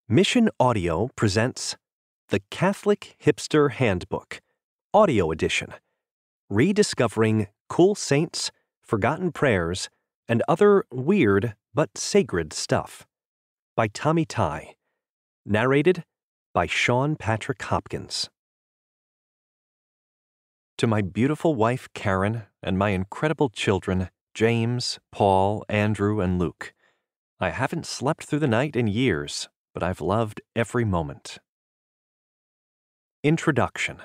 Mission Audio presents the Catholic Hipster Handbook, Audio Edition, Rediscovering Cool Saints, Forgotten Prayers, and Other Weird but Sacred Stuff, by Tighe. Narrated by Sean Patrick Hopkins. To my beautiful wife Karen and my incredible children, James, Paul, Andrew, and Luke, I haven't slept through the night in years, but I've loved every moment. Introduction.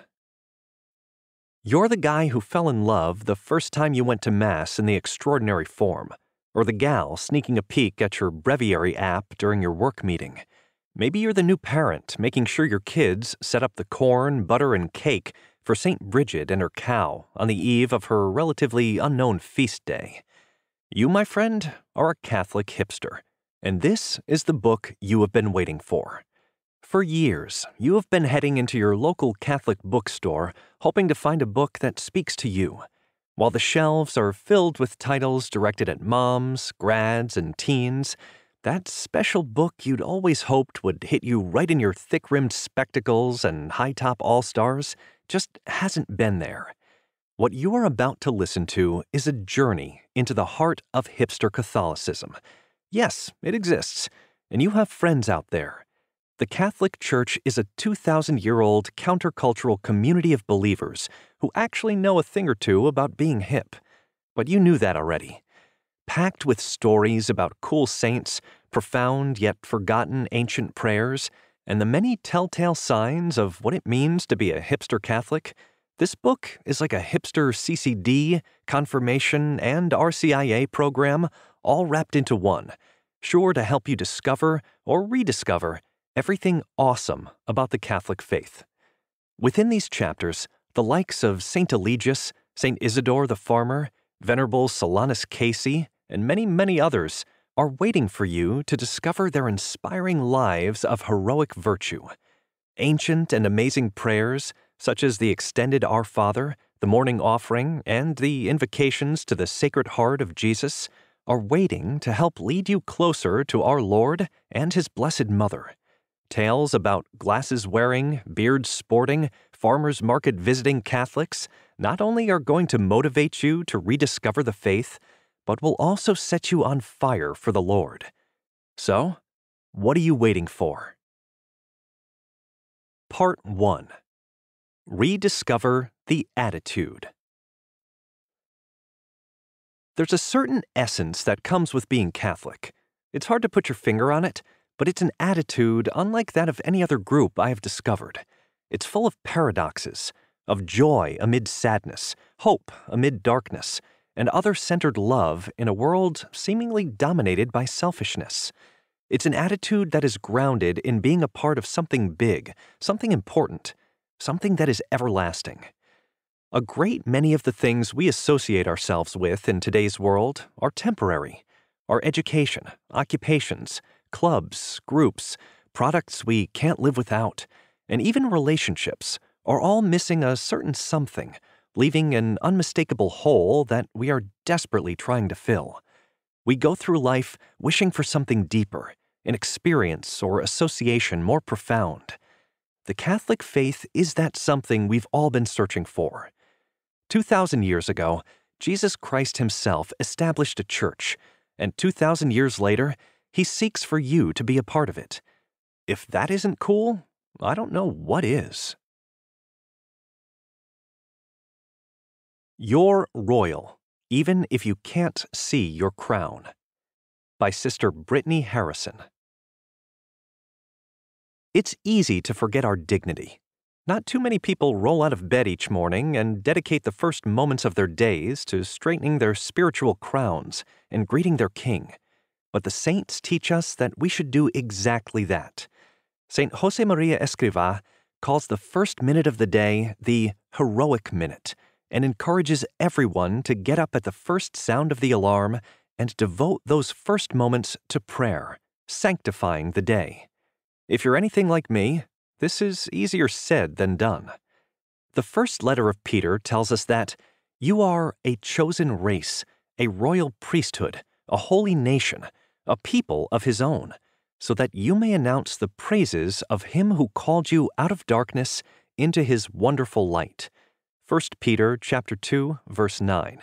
You're the guy who fell in love the first time you went to Mass in the extraordinary form, or the gal sneaking a peek at your breviary app during your work meeting. Maybe you're the new parent making sure your kids set up the corn, butter, and cake for St. Bridget and her cow on the eve of her relatively unknown feast day. You, my friend, are a Catholic hipster, and this is the book you have been waiting for. For years, you have been heading into your local Catholic bookstore hoping to find a book that speaks to you. While the shelves are filled with titles directed at moms, grads, and teens, that special book you'd always hoped would hit you right in your thick-rimmed spectacles and high-top all-stars just hasn't been there. What you are about to listen to is a journey into the heart of hipster Catholicism. Yes, it exists, and you have friends out there. The Catholic Church is a 2,000-year-old countercultural community of believers who actually know a thing or two about being hip. But you knew that already. Packed with stories about cool saints, profound yet forgotten ancient prayers, and the many telltale signs of what it means to be a hipster Catholic, this book is like a hipster CCD, confirmation, and RCIA program all wrapped into one, sure to help you discover or rediscover everything awesome about the Catholic faith. Within these chapters, the likes of St. Eligius, St. Isidore the Farmer, Venerable Solanus Casey, and many, many others are waiting for you to discover their inspiring lives of heroic virtue. Ancient and amazing prayers, such as the extended Our Father, the morning offering, and the invocations to the Sacred Heart of Jesus, are waiting to help lead you closer to our Lord and His Blessed Mother. Tales about glasses-wearing, beard-sporting, farmers' market visiting Catholics not only are going to motivate you to rediscover the faith, but will also set you on fire for the Lord. So, what are you waiting for? Part 1. Rediscover the Attitude. There's a certain essence that comes with being Catholic. It's hard to put your finger on it, but it's an attitude unlike that of any other group I have discovered. It's full of paradoxes, of joy amid sadness, hope amid darkness, and other-centered love in a world seemingly dominated by selfishness. It's an attitude that is grounded in being a part of something big, something important, something that is everlasting. A great many of the things we associate ourselves with in today's world are temporary. Our education, occupations, clubs, groups, products we can't live without, and even relationships are all missing a certain something, leaving an unmistakable hole that we are desperately trying to fill. We go through life wishing for something deeper, an experience or association more profound. The Catholic faith is that something we've all been searching for. 2,000 years ago, Jesus Christ Himself established a church, and 2,000 years later, He seeks for you to be a part of it. If that isn't cool, I don't know what is. You're royal, even if you can't see your crown. By Sister Brittany Harrison. It's easy to forget our dignity. Not too many people roll out of bed each morning and dedicate the first moments of their days to straightening their spiritual crowns and greeting their king. But the saints teach us that we should do exactly that. St. Josemaria Escrivá calls the first minute of the day the heroic minute and encourages everyone to get up at the first sound of the alarm and devote those first moments to prayer, sanctifying the day. If you're anything like me, this is easier said than done. The first letter of Peter tells us that you are a chosen race, a royal priesthood, a holy nation, a people of His own, so that you may announce the praises of him who called you out of darkness into his wonderful light. 1 Peter chapter 2, verse 9.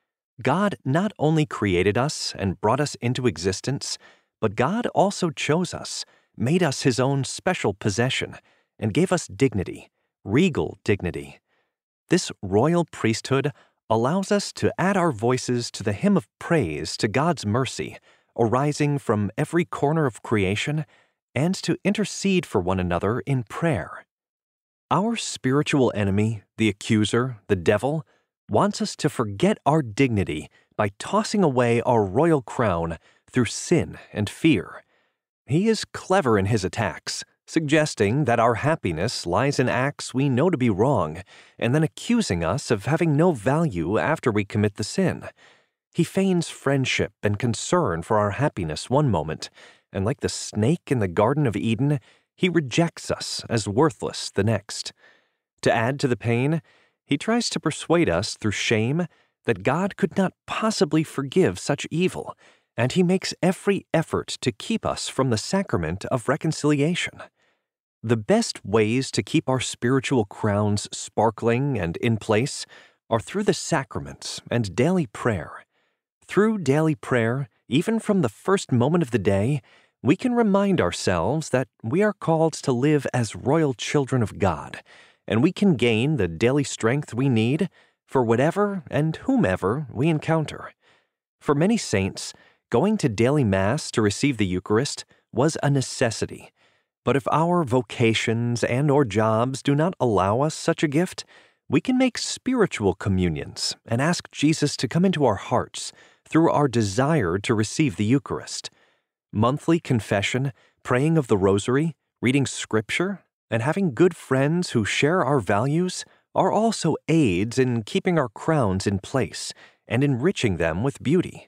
God not only created us and brought us into existence, but God also chose us, made us his own special possession, and gave us dignity, regal dignity. This royal priesthood allows us to add our voices to the hymn of praise to God's mercy, arising from every corner of creation, and to intercede for one another in prayer. Our spiritual enemy, the accuser, the devil, wants us to forget our dignity by tossing away our royal crown through sin and fear. He is clever in his attacks, suggesting that our happiness lies in acts we know to be wrong, and then accusing us of having no value after we commit the sin. He feigns friendship and concern for our happiness one moment, and like the snake in the Garden of Eden, he rejects us as worthless the next. To add to the pain, he tries to persuade us through shame that God could not possibly forgive such evil, and he makes every effort to keep us from the sacrament of reconciliation. The best ways to keep our spiritual crowns sparkling and in place are through the sacraments and daily prayer. Through daily prayer, even from the first moment of the day, we can remind ourselves that we are called to live as royal children of God, and we can gain the daily strength we need for whatever and whomever we encounter. For many saints, going to daily Mass to receive the Eucharist was a necessity. But if our vocations and or jobs do not allow us such a gift, we can make spiritual communions and ask Jesus to come into our hearts through our desire to receive the Eucharist. Monthly confession, praying of the Rosary, reading Scripture, and having good friends who share our values are also aids in keeping our crowns in place and enriching them with beauty.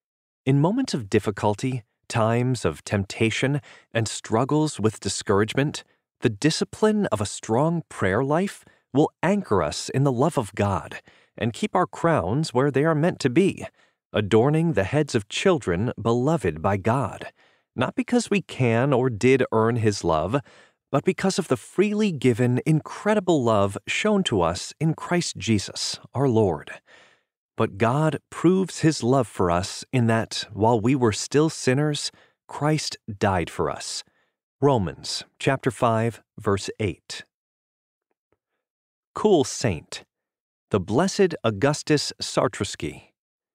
In moments of difficulty, times of temptation, and struggles with discouragement, the discipline of a strong prayer life will anchor us in the love of God and keep our crowns where they are meant to be, adorning the heads of children beloved by God, not because we can or did earn his love, but because of the freely given, incredible love shown to us in Christ Jesus, our Lord. But God proves his love for us in that, while we were still sinners, Christ died for us. Romans chapter 5, verse 8. Cool Saint, the Blessed Augustus Sartreski.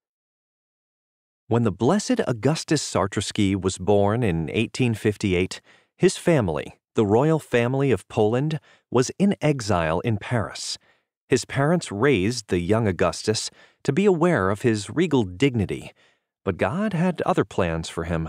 When the Blessed Augustus Sartreski was born in 1858, his family, the royal family of Poland, was in exile in Paris. His parents raised the young Augustus to be aware of his regal dignity, but God had other plans for him.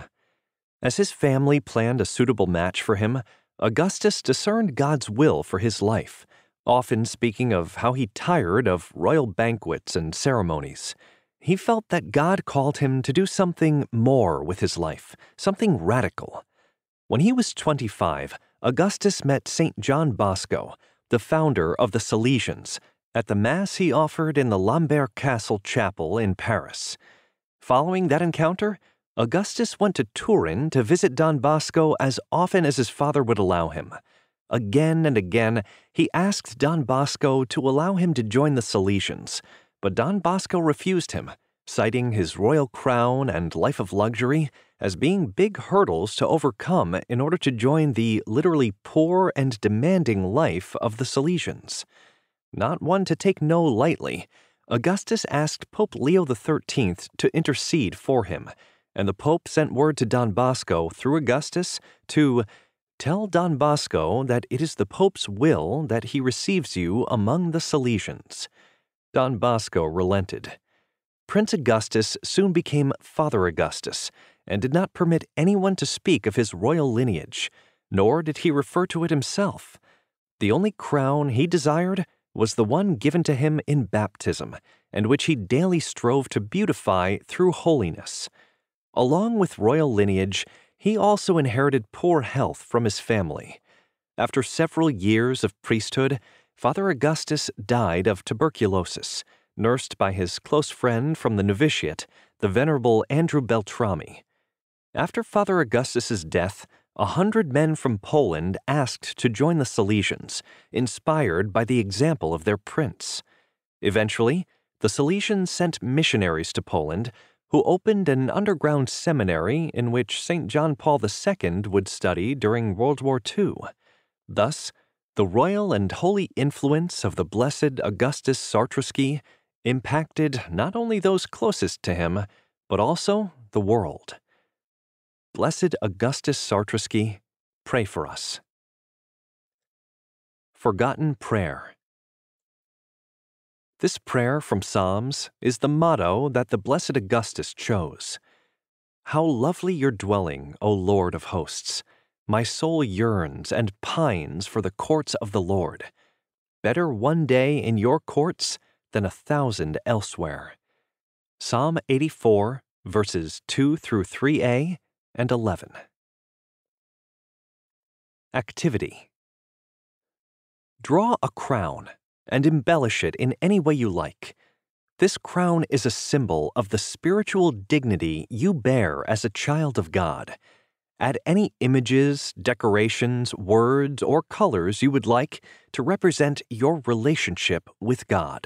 As his family planned a suitable match for him, Augustus discerned God's will for his life, often speaking of how he tired of royal banquets and ceremonies. He felt that God called him to do something more with his life, something radical. When he was 25, Augustus met St. John Bosco, the founder of the Salesians, at the Mass he offered in the Lambert Castle Chapel in Paris. Following that encounter, Augustus went to Turin to visit Don Bosco as often as his father would allow him. Again and again, he asked Don Bosco to allow him to join the Salesians, but Don Bosco refused him, citing his royal crown and life of luxury as being big hurdles to overcome in order to join the literally poor and demanding life of the Salesians. Not one to take no lightly, Augustus asked Pope Leo XIII to intercede for him, and the Pope sent word to Don Bosco through Augustus to tell Don Bosco that it is the Pope's will that he receives you among the Salesians. Don Bosco relented. Prince Augustus soon became Father Augustus and did not permit anyone to speak of his royal lineage, nor did he refer to it himself. The only crown he desired was the one given to him in baptism, and which he daily strove to beautify through holiness. Along with royal lineage, he also inherited poor health from his family. After several years of priesthood, Father Augustus died of tuberculosis, nursed by his close friend from the novitiate, the Venerable Andrew Beltrami. After Father Augustus's death, 100 men from Poland asked to join the Salesians, inspired by the example of their prince. Eventually, the Salesians sent missionaries to Poland, who opened an underground seminary in which St. John Paul II would study during World War II. Thus, the royal and holy influence of the Blessed Augustus Sartreski impacted not only those closest to him, but also the world. Blessed Augustus Sartreski, pray for us. Forgotten Prayer. This prayer from Psalms is the motto that the Blessed Augustus chose. How lovely your dwelling, O Lord of hosts! My soul yearns and pines for the courts of the Lord. Better one day in your courts than 1,000 elsewhere. Psalm 84, verses 2 through 3a and 11. Activity. Draw a crown and embellish it in any way you like. This crown is a symbol of the spiritual dignity you bear as a child of God. Add any images, decorations, words, or colors you would like to represent your relationship with God.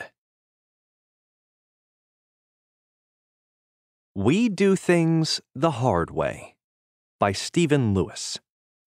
We Do Things the Hard Way by Stephen Lewis.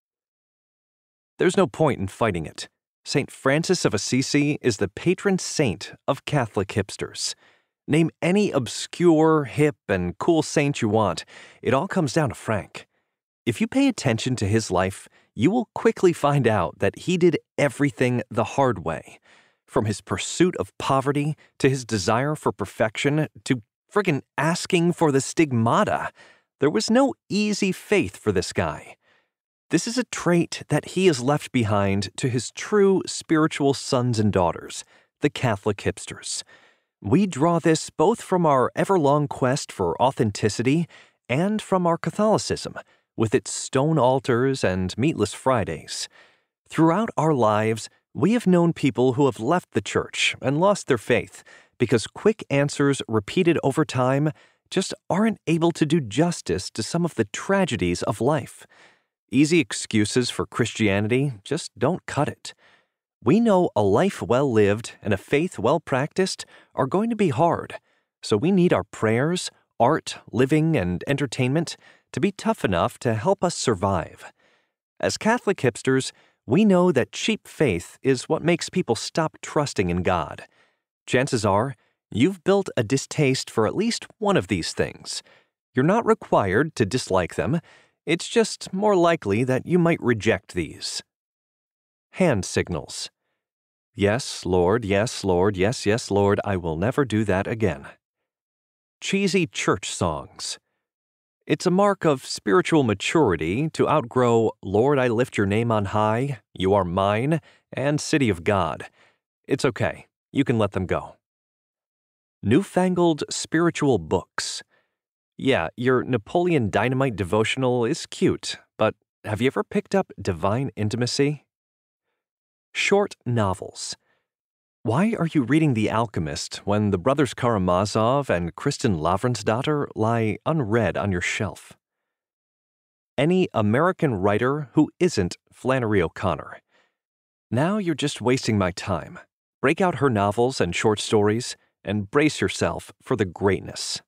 There's no point in fighting it. St. Francis of Assisi is the patron saint of Catholic hipsters. Name any obscure, hip, and cool saint you want. It all comes down to Frank. If you pay attention to his life, you will quickly find out that he did everything the hard way. From his pursuit of poverty, to his desire for perfection, to friggin' asking for the stigmata. There was no easy faith for this guy. This is a trait that he has left behind to his true spiritual sons and daughters, the Catholic hipsters. We draw this both from our ever-long quest for authenticity and from our Catholicism, with its stone altars and meatless Fridays. Throughout our lives, we have known people who have left the church and lost their faith because quick answers repeated over time just aren't able to do justice to some of the tragedies of life. Easy excuses for Christianity just don't cut it. We know a life well lived and a faith well practiced are going to be hard, so we need our prayers, art, living, and entertainment to be tough enough to help us survive. As Catholic hipsters, we know that cheap faith is what makes people stop trusting in God. Chances are, you've built a distaste for at least one of these things. You're not required to dislike them. It's just more likely that you might reject these. Hand signals. Yes, Lord, yes, Lord, yes, yes, Lord, I will never do that again. Cheesy church songs. It's a mark of spiritual maturity to outgrow Lord, I lift your name on high, you are mine, and City of God. It's okay. You can let them go. Newfangled spiritual books. Yeah, your Napoleon Dynamite devotional is cute, but have you ever picked up Divine Intimacy? Short novels. Why are you reading The Alchemist when the Brothers Karamazov and Kristin Lavransdatter lie unread on your shelf? Any American writer who isn't Flannery O'Connor. Now you're just wasting my time. Break out her novels and short stories and brace yourself for the greatness.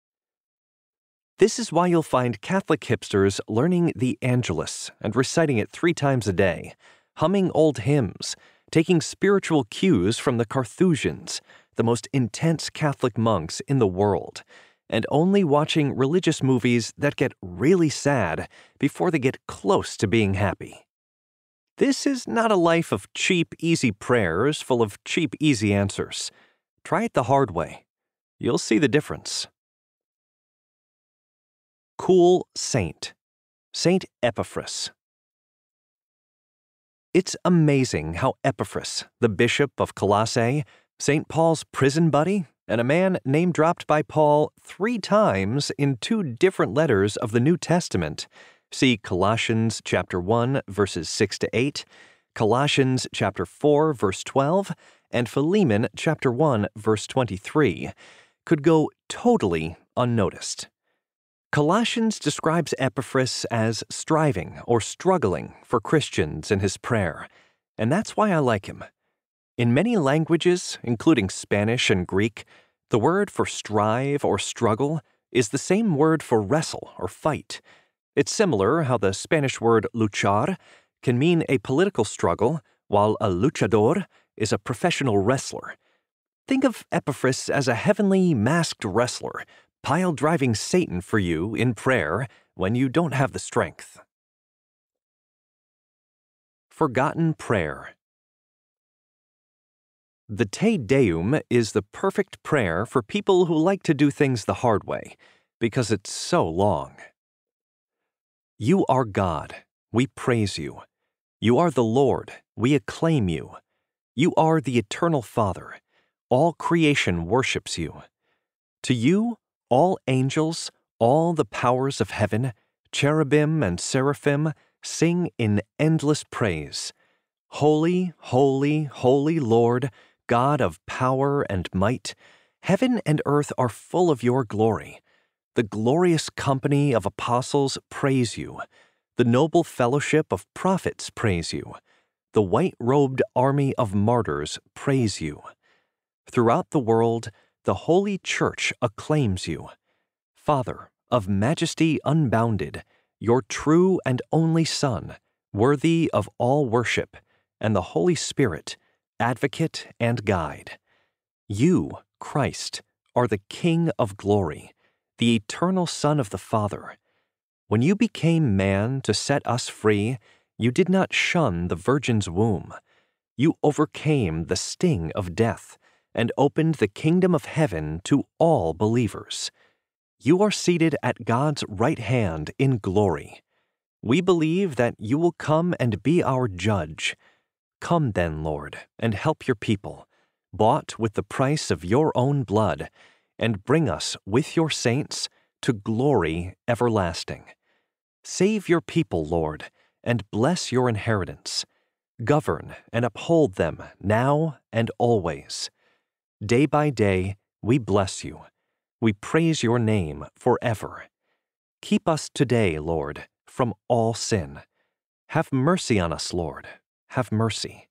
This is why you'll find Catholic hipsters learning the Angelus and reciting it 3 times a day, humming old hymns, taking spiritual cues from the Carthusians, the most intense Catholic monks in the world, and only watching religious movies that get really sad before they get close to being happy. This is not a life of cheap, easy prayers full of cheap, easy answers. Try it the hard way. You'll see the difference. Cool Saint. Saint Epaphras. It's amazing how Epaphras, the bishop of Colossae, St. Paul's prison buddy, and a man name-dropped by Paul 3 times in 2 different letters of the New Testament. See Colossians chapter 1, verses 6 to 8, Colossians chapter 4, verse 12, and Philemon chapter 1, verse 23, could go totally unnoticed. Colossians describes Epaphras as striving or struggling for Christians in his prayer, and that's why I like him. In many languages, including Spanish and Greek, the word for strive or struggle is the same word for wrestle or fight. It's similar how the Spanish word luchar can mean a political struggle, while a luchador is a professional wrestler. Think of Epaphras as a heavenly masked wrestler, pile-driving Satan for you in prayer when you don't have the strength. Forgotten Prayer. The Te Deum is the perfect prayer for people who like to do things the hard way, because it's so long. You are God, we praise you. You are the Lord, we acclaim you. You are the eternal Father. All creation worships you. To you, all angels, all the powers of heaven, cherubim and seraphim, sing in endless praise. Holy, holy, holy Lord, God of power and might, heaven and earth are full of your glory. The glorious company of apostles praise you. The noble fellowship of prophets praise you. The white-robed army of martyrs praise you. Throughout the world, the Holy Church acclaims you. Father, of majesty unbounded, your true and only Son, worthy of all worship, and the Holy Spirit, advocate and guide. You, Christ, are the King of glory, the eternal Son of the Father. When you became man to set us free, you did not shun the Virgin's womb. You overcame the sting of death and opened the kingdom of heaven to all believers. You are seated at God's right hand in glory. We believe that you will come and be our judge. Come then, Lord, and help your people, bought with the price of your own blood, and bring us with your saints to glory everlasting. Save your people, Lord, and bless your inheritance. Govern and uphold them now and always. Day by day, we bless you. We praise your name forever. Keep us today, Lord, from all sin. Have mercy on us, Lord. Have mercy.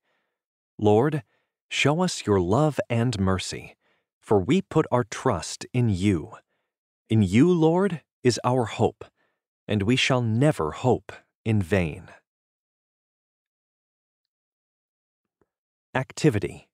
Lord, show us your love and mercy, for we put our trust in you. In you, Lord, is our hope, and we shall never hope in vain. Activity.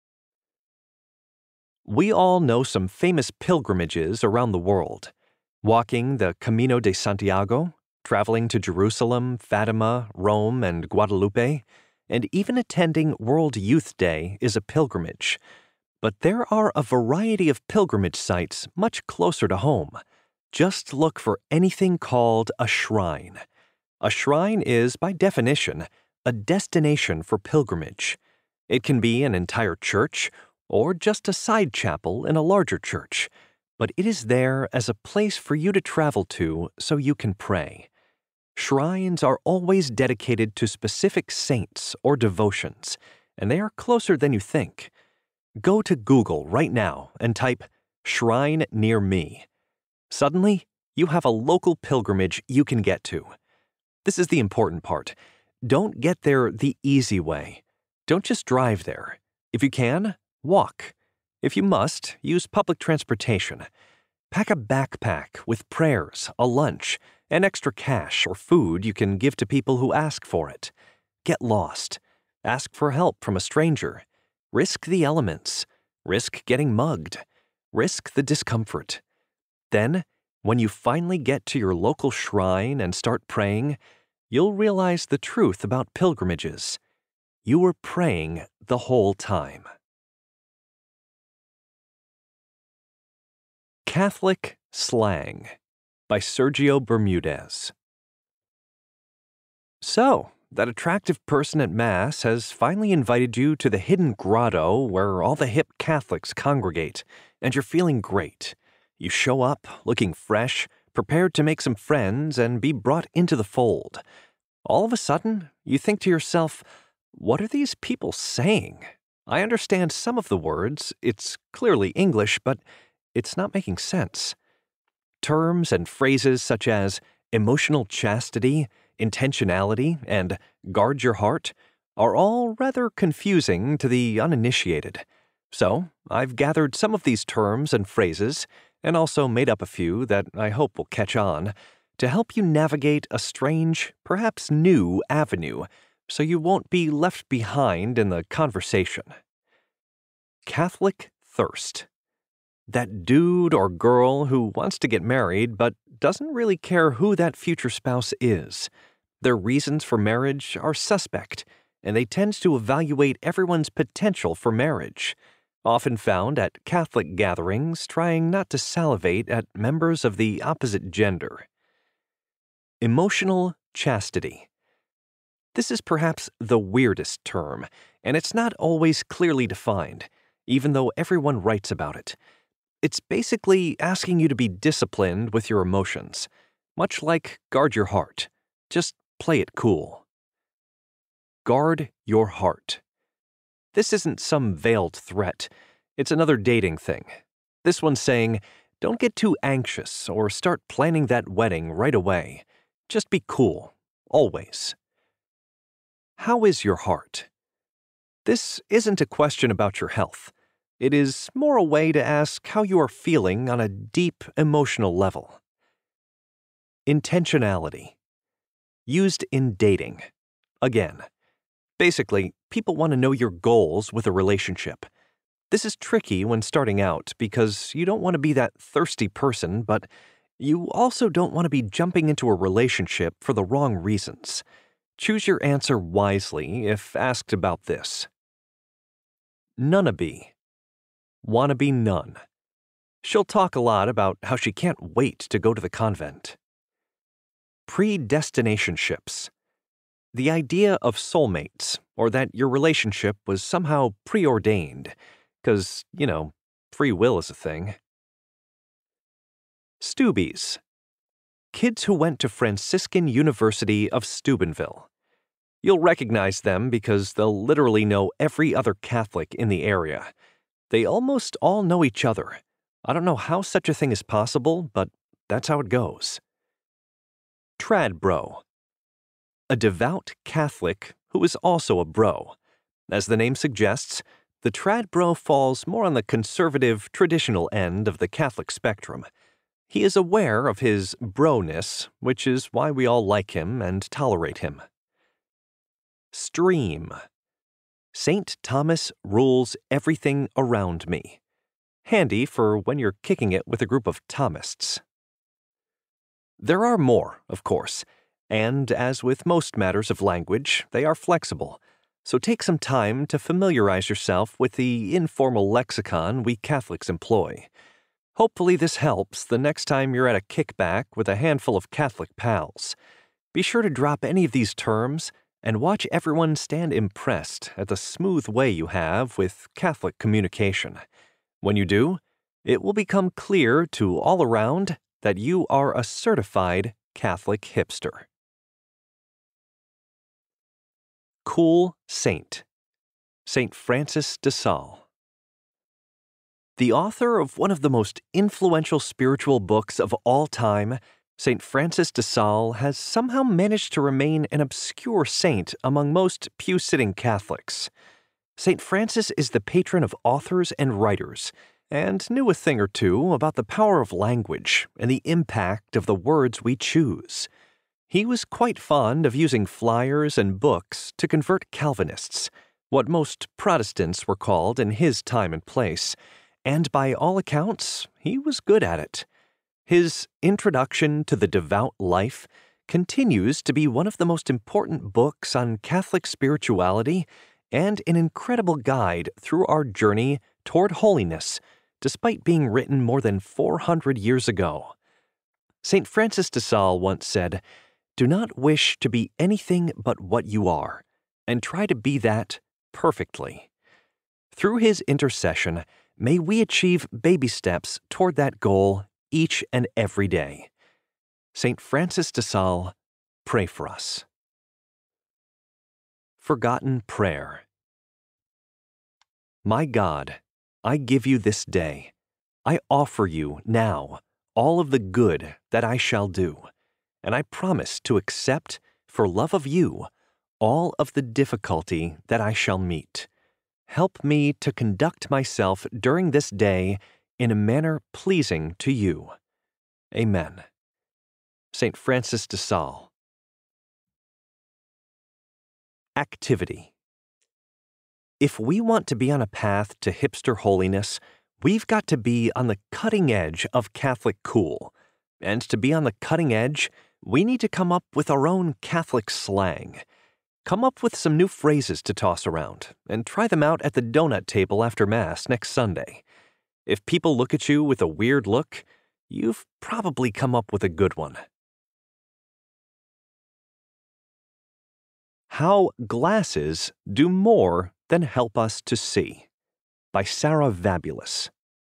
We all know some famous pilgrimages around the world. Walking the Camino de Santiago, traveling to Jerusalem, Fatima, Rome, and Guadalupe, and even attending World Youth Day is a pilgrimage. But there are a variety of pilgrimage sites much closer to home. Just look for anything called a shrine. A shrine is, by definition, a destination for pilgrimage. It can be an entire church or just a side chapel in a larger church, but it is there as a place for you to travel to so you can pray. Shrines are always dedicated to specific saints or devotions, and they are closer than you think. Go to Google right now and type "shrine near me." Suddenly, you have a local pilgrimage you can get to. This is the important part. Don't get there the easy way. Don't just drive there. If you can, walk. If you must, use public transportation. Pack a backpack with prayers, a lunch, and extra cash or food you can give to people who ask for it. Get lost. Ask for help from a stranger. Risk the elements. Risk getting mugged. Risk the discomfort. Then, when you finally get to your local shrine and start praying, you'll realize the truth about pilgrimages. You were praying the whole time. Catholic Slang by Sergio Bermudez. So, that attractive person at Mass has finally invited you to the hidden grotto where all the hip Catholics congregate, and you're feeling great. You show up, looking fresh, prepared to make some friends and be brought into the fold. All of a sudden, you think to yourself, what are these people saying? I understand some of the words, it's clearly English, but it's not making sense. Terms and phrases such as emotional chastity, intentionality, and guard your heart are all rather confusing to the uninitiated. So, I've gathered some of these terms and phrases, and also made up a few that I hope will catch on, to help you navigate a strange, perhaps new avenue, so you won't be left behind in the conversation. Catholic thirst. That dude or girl who wants to get married but doesn't really care who that future spouse is. Their reasons for marriage are suspect, and they tend to evaluate everyone's potential for marriage, often found at Catholic gatherings trying not to salivate at members of the opposite gender. Emotional chastity. This is perhaps the weirdest term, and it's not always clearly defined, even though everyone writes about it. It's basically asking you to be disciplined with your emotions, much like guard your heart. Just play it cool. Guard your heart. This isn't some veiled threat. It's another dating thing. This one's saying, don't get too anxious or start planning that wedding right away. Just be cool, always. How is your heart? This isn't a question about your health. It is more a way to ask how you are feeling on a deep emotional level. Intentionality. Used in dating. Again, basically, people want to know your goals with a relationship. This is tricky when starting out because you don't want to be that thirsty person, but you also don't want to be jumping into a relationship for the wrong reasons. Choose your answer wisely if asked about this. Nunnaby. Wannabe nun. She'll talk a lot about how she can't wait to go to the convent. Predestinationships. The idea of soulmates, or that your relationship was somehow preordained, because, free will is a thing. Stoobies. Kids who went to Franciscan University of Steubenville. You'll recognize them because they'll literally know every other Catholic in the area. They almost all know each other. I don't know how such a thing is possible, but that's how it goes. Trad bro. A devout Catholic who is also a bro. As the name suggests, the trad bro falls more on the conservative, traditional end of the Catholic spectrum. He is aware of his bro-ness, which is why we all like him and tolerate him. Stream. St. Thomas rules everything around me. Handy for when you're kicking it with a group of Thomists. There are more, of course, and as with most matters of language, they are flexible, so take some time to familiarize yourself with the informal lexicon we Catholics employ. Hopefully this helps the next time you're at a kickback with a handful of Catholic pals. Be sure to drop any of these terms and watch everyone stand impressed at the smooth way you have with Catholic communication. When you do, it will become clear to all around that you are a certified Catholic hipster. Cool Saint. St. Francis de Sales. The author of one of the most influential spiritual books of all time, St. Francis de Sales has somehow managed to remain an obscure saint among most pew-sitting Catholics. St. Francis is the patron of authors and writers, and knew a thing or two about the power of language and the impact of the words we choose. He was quite fond of using flyers and books to convert Calvinists, what most Protestants were called in his time and place, and by all accounts, he was good at it. His Introduction to the Devout Life continues to be one of the most important books on Catholic spirituality and an incredible guide through our journey toward holiness, despite being written more than 400 years ago. St. Francis de Sales once said, "Do not wish to be anything but what you are, and try to be that perfectly." Through his intercession, may we achieve baby steps toward that goal each and every day. St. Francis de Sales, pray for us. Forgotten Prayer. My God, I give you this day. I offer you now all of the good that I shall do, and I promise to accept, for love of you, all of the difficulty that I shall meet. Help me to conduct myself during this day in a manner pleasing to you. Amen. St. Francis de Sales. Activity. If we want to be on a path to hipster holiness, we've got to be on the cutting edge of Catholic cool. And to be on the cutting edge, we need to come up with our own Catholic slang. Come up with some new phrases to toss around, and try them out at the donut table after Mass next Sunday. If people look at you with a weird look, you've probably come up with a good one. How Glasses Do More Than Help Us to See, by Sarah Vablulas.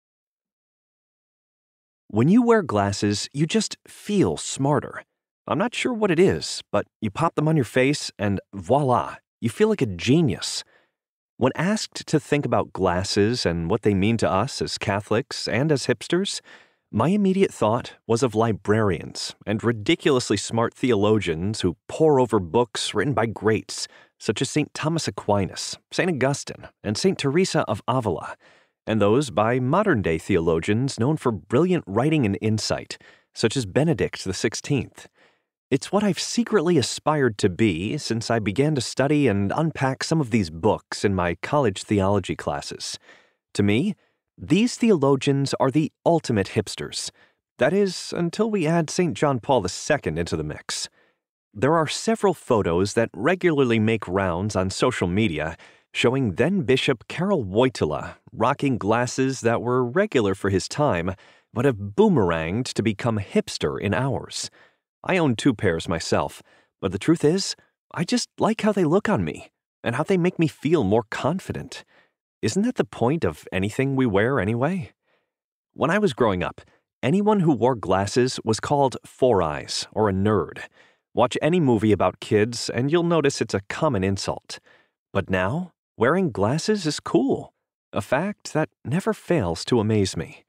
When you wear glasses, you just feel smarter. I'm not sure what it is, but you pop them on your face and voila, you feel like a genius. When asked to think about glasses and what they mean to us as Catholics and as hipsters, my immediate thought was of librarians and ridiculously smart theologians who pore over books written by greats such as St. Thomas Aquinas, St. Augustine, and St. Teresa of Avila, and those by modern-day theologians known for brilliant writing and insight, such as Benedict XVI. It's what I've secretly aspired to be since I began to study and unpack some of these books in my college theology classes. To me, these theologians are the ultimate hipsters. That is, until we add St. John Paul II into the mix. There are several photos that regularly make rounds on social media showing then-Bishop Karol Wojtyla rocking glasses that were regular for his time, but have boomeranged to become hipster in ours. I own 2 pairs myself, but the truth is, I just like how they look on me, and how they make me feel more confident. Isn't that the point of anything we wear anyway? When I was growing up, anyone who wore glasses was called Four Eyes or a nerd. Watch any movie about kids and you'll notice it's a common insult. But now, wearing glasses is cool, a fact that never fails to amaze me.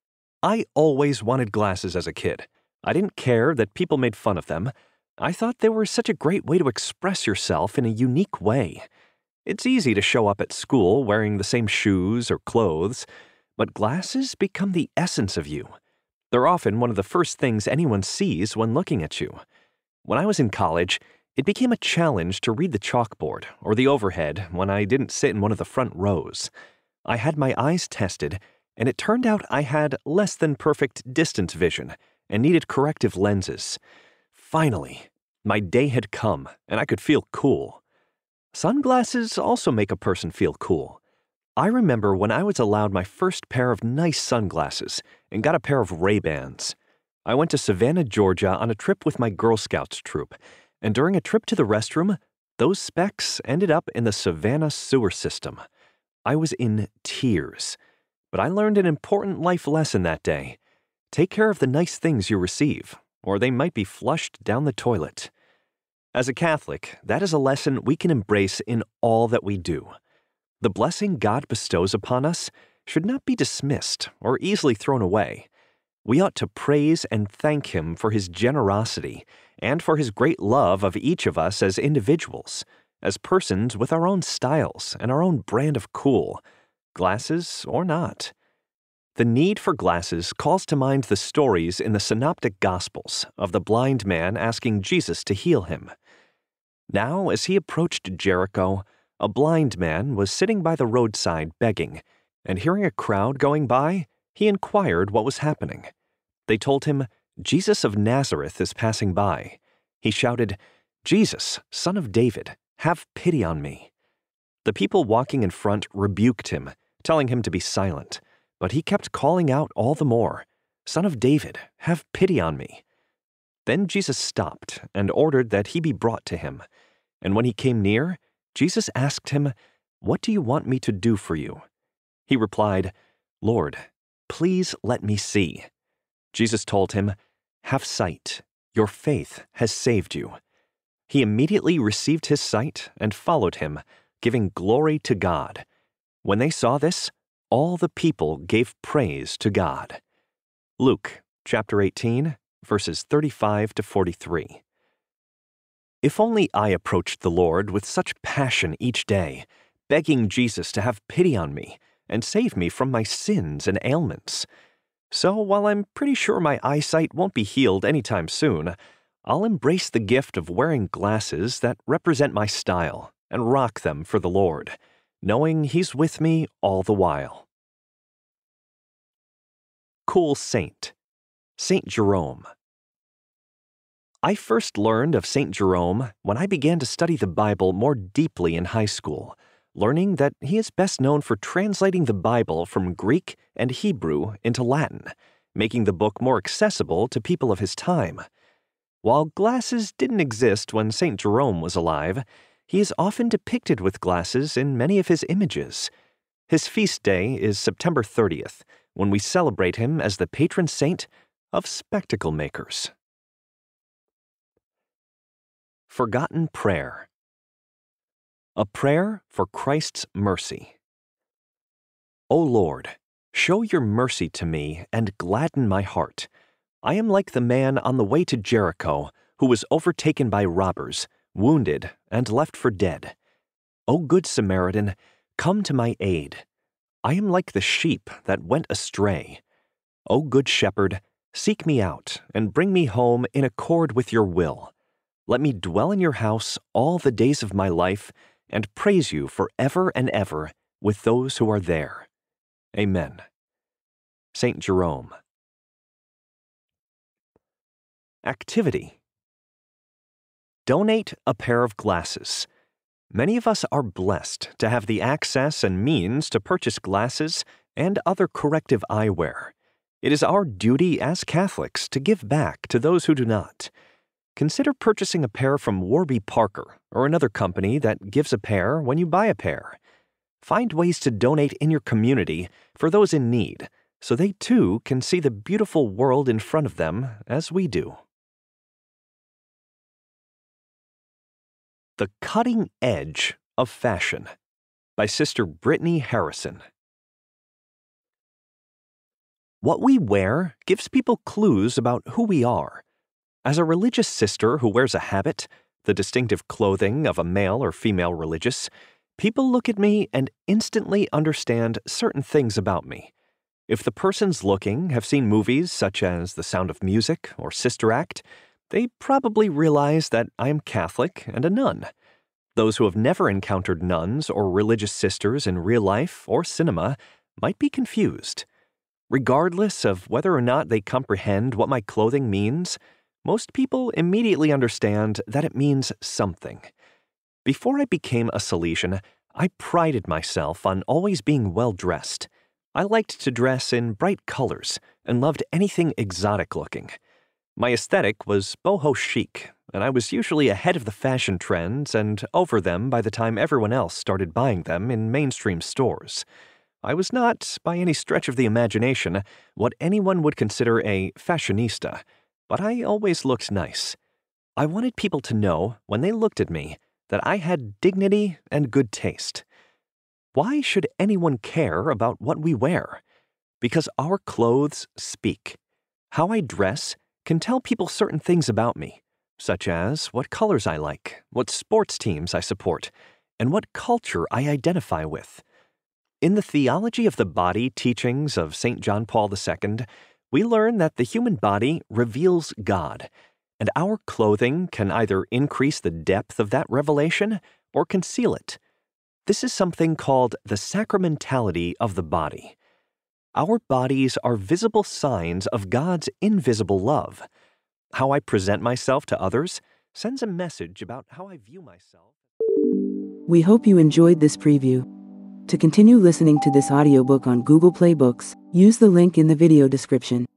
I always wanted glasses as a kid. I didn't care that people made fun of them. I thought they were such a great way to express yourself in a unique way. It's easy to show up at school wearing the same shoes or clothes, but glasses become the essence of you. They're often one of the first things anyone sees when looking at you. When I was in college, it became a challenge to read the chalkboard or the overhead when I didn't sit in one of the front rows. I had my eyes tested, and it turned out I had less than perfect distance vision and needed corrective lenses. Finally, my day had come, and I could feel cool. Sunglasses also make a person feel cool. I remember when I was allowed my first pair of nice sunglasses and got a pair of Ray-Bans. I went to Savannah, Georgia on a trip with my Girl Scouts troop, and during a trip to the restroom, those specs ended up in the Savannah sewer system. I was in tears, but I learned an important life lesson that day. Take care of the nice things you receive, or they might be flushed down the toilet. As a Catholic, that is a lesson we can embrace in all that we do. The blessing God bestows upon us should not be dismissed or easily thrown away. We ought to praise and thank Him for His generosity and for His great love of each of us as individuals, as persons with our own styles and our own brand of cool, glasses or not. The need for glasses calls to mind the stories in the Synoptic Gospels of the blind man asking Jesus to heal him. Now, as he approached Jericho, a blind man was sitting by the roadside begging, and hearing a crowd going by, he inquired what was happening. They told him, "Jesus of Nazareth is passing by." He shouted, "Jesus, Son of David, have pity on me." The people walking in front rebuked him, telling him to be silent, but he kept calling out all the more, "Son of David, have pity on me." Then Jesus stopped and ordered that he be brought to him. And when he came near, Jesus asked him, "What do you want me to do for you?" He replied, "Lord, please let me see." Jesus told him, "Have sight. Your faith has saved you." He immediately received his sight and followed him, giving glory to God. When they saw this, all the people gave praise to God. Luke chapter 18, verses 35 to 43. If only I approached the Lord with such passion each day, begging Jesus to have pity on me and save me from my sins and ailments. So while I'm pretty sure my eyesight won't be healed anytime soon, I'll embrace the gift of wearing glasses that represent my style and rock them for the Lord, knowing He's with me all the while. Cool Saint, Saint Jerome. I first learned of Saint Jerome when I began to study the Bible more deeply in high school, learning that he is best known for translating the Bible from Greek and Hebrew into Latin, making the book more accessible to people of his time. While glasses didn't exist when Saint Jerome was alive, he is often depicted with glasses in many of his images. His feast day is September 30th, when we celebrate him as the patron saint of spectacle makers. Forgotten Prayer. A prayer for Christ's mercy. O Lord, show your mercy to me and gladden my heart. I am like the man on the way to Jericho who was overtaken by robbers, wounded, and left for dead. O Good Samaritan, come to my aid. I am like the sheep that went astray. O Good Shepherd, seek me out and bring me home in accord with your will. Let me dwell in your house all the days of my life and praise you forever and ever with those who are there. Amen. Saint Jerome. Activity. Donate a pair of glasses. Many of us are blessed to have the access and means to purchase glasses and other corrective eyewear. It is our duty as Catholics to give back to those who do not. Consider purchasing a pair from Warby Parker or another company that gives a pair when you buy a pair. Find ways to donate in your community for those in need, so they too can see the beautiful world in front of them as we do. The Cutting Edge of Fashion by Sister Brittany Harrison. What we wear gives people clues about who we are. As a religious sister who wears a habit, the distinctive clothing of a male or female religious, people look at me and instantly understand certain things about me. If the persons looking have seen movies such as The Sound of Music or Sister Act, they probably realize that I am Catholic and a nun. Those who have never encountered nuns or religious sisters in real life or cinema might be confused. Regardless of whether or not they comprehend what my clothing means, most people immediately understand that it means something. Before I became a Salesian, I prided myself on always being well-dressed. I liked to dress in bright colors and loved anything exotic-looking. My aesthetic was boho chic, and I was usually ahead of the fashion trends and over them by the time everyone else started buying them in mainstream stores. I was not, by any stretch of the imagination, what anyone would consider a fashionista, but I always looked nice. I wanted people to know, when they looked at me, that I had dignity and good taste. Why should anyone care about what we wear? Because our clothes speak. How I dress can tell people certain things about me, such as what colors I like, what sports teams I support, and what culture I identify with. In the Theology of the Body teachings of St. John Paul II, we learn that the human body reveals God, and our clothing can either increase the depth of that revelation or conceal it. This is something called the sacramentality of the body. Our bodies are visible signs of God's invisible love. How I present myself to others sends a message about how I view myself. We hope you enjoyed this preview. To continue listening to this audiobook on Google Play Books, use the link in the video description.